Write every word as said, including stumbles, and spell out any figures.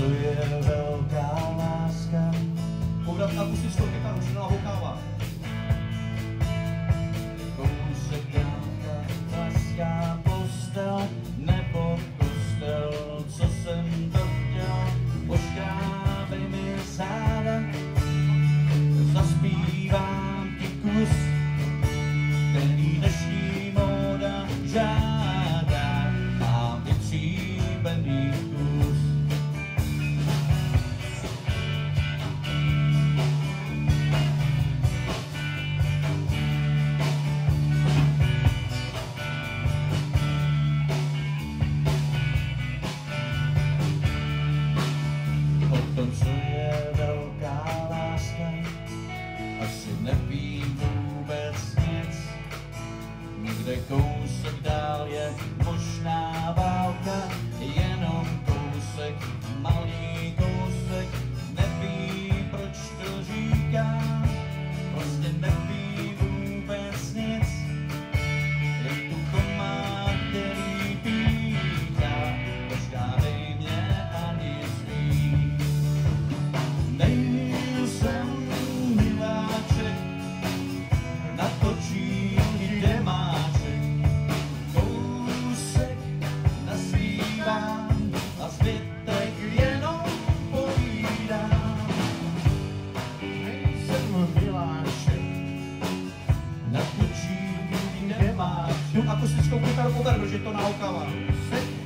je velká láska. Poudat akustickou kytaru, že nahoukává. Kousek dálka, klaská postel, nebo kostel, co jsem to chtěl. Poškrábej mi záda, zaspívám ti kus, který dnešní móda žádá. Mám vytříbený kus. O tom, co je velká láska, asi nevím vůbec nic. Někde kousek dál je možná válka, jenom kousek, malý kousek, neví, proč to říká, vlastně neví vůbec nic. Je tu komár, který píchá, poškádej mě ani svý. Nejsem miláček, natočím i demáček, kousek naspívám a zbytek jenom povídám. Nejsem miláček, natočím i demáček. Tu akustickou kytaru pober, že to nahoukává.